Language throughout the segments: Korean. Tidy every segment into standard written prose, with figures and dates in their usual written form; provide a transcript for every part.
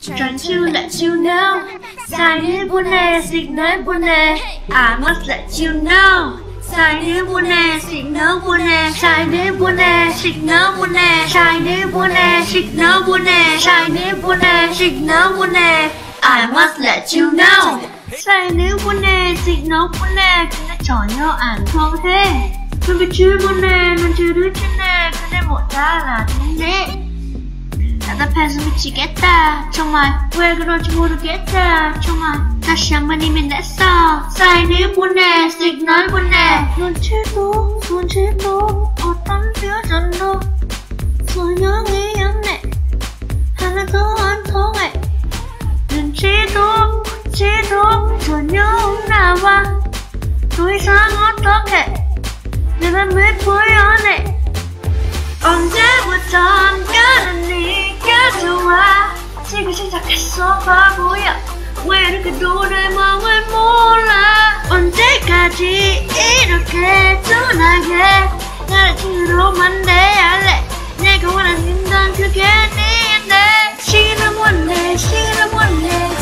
Trying to let you know. 사인을 보내, 시그널 보내. I must let you know. 사인을 보내, 시그널 보내. 사인을 보내, 시그널 보내. 사인을 보내, 시그널 보내. 사인을 보내, 시그널 보내. I must let you know. 사인을 보내, 시그널 보내. 근데 전혀 안 통해. 눈빛을 보내, 눈치를 주네. 근데 못 알아듣네. 답답해서 미치겠다. 정말 왜 그런지 모르겠다. 정말 다시 한번이면 됐어. 사인을 보내, 시그널 보내. 눈치도 어떤 표정도 소용이 없네. 하나도 안 통해. 눈치도 전혀 없나봐. 더 이상 어떡해. 내 맘을 보여내. 언제부턴가는 네가 좋아. 지금 시작했어 바보야. 왜 이렇게 노래망을 몰라. 언제까지 이렇게 둔하게 나를 친구로만 대할래. 내가 원하는 건 그게 네인데. 시그널 원해, 시그널 원해.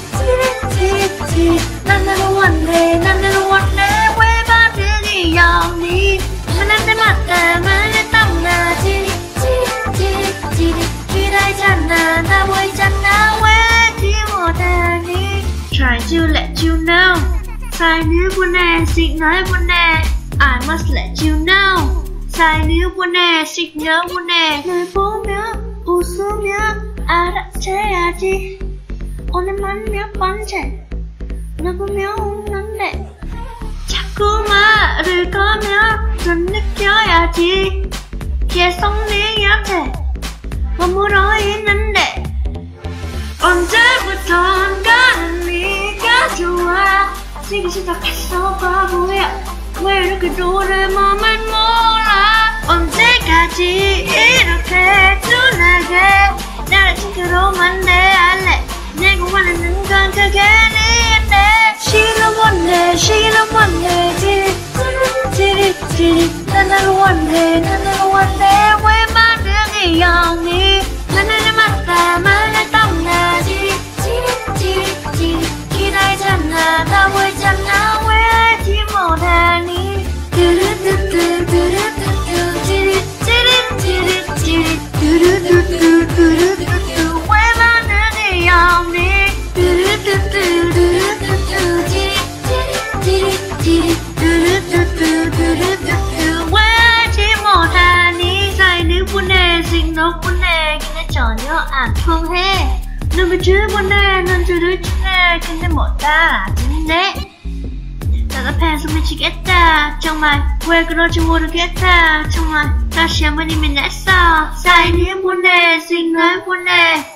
지릿 난 너를 원해, 난 너를 원해. 왜 받으니 영니 만날 때마다 말을 떠나. 지릿 기다리잖아. 나 보이잖아. 왜 지워다니. Trying to let you know. 사인을 보내, 시그널 보내. I must let you know. 사인을 보내, 시그널 보내. 널 보며 웃으며 알아채야지. 오늘만 몇 번째 널 보며 웃는데. 자꾸 말을 거면 넌 느껴야지. 계속 네 곁에 머물러 있는데. 언제부턴가는 네가 좋아. 지금 시작했어 바보야. 왜 이렇게 노래맘을 몰라. 언제까지 이렇게 둔하게 나를 친구로만 대할래. 내가 원하는 건 그게 네인데. 시그널 원해, 시그널 원해. 지릿 난 너를 원해, 난 너를 원해. 왜 말을 영니 만날 때마다 말을 떠나. 지릿 기다리잖아. 나 보이잖아. 왜 알지 못하니. 두루두두 지릿 두루두두 왜 말을 영니. 두루두두 지릿 두루두두 왜 알지 못하니. 사인을 보내, 시그널 보내. 근데 전혀 안 통해. 눈빛을 보내, 눈치를 주네. 근데 못 알아듣네. 답답해서 미치겠다. 정말 왜 그런지 모르겠다. 정말 다시 한번이면 됐어. 사인을 보내, 시그널 보내.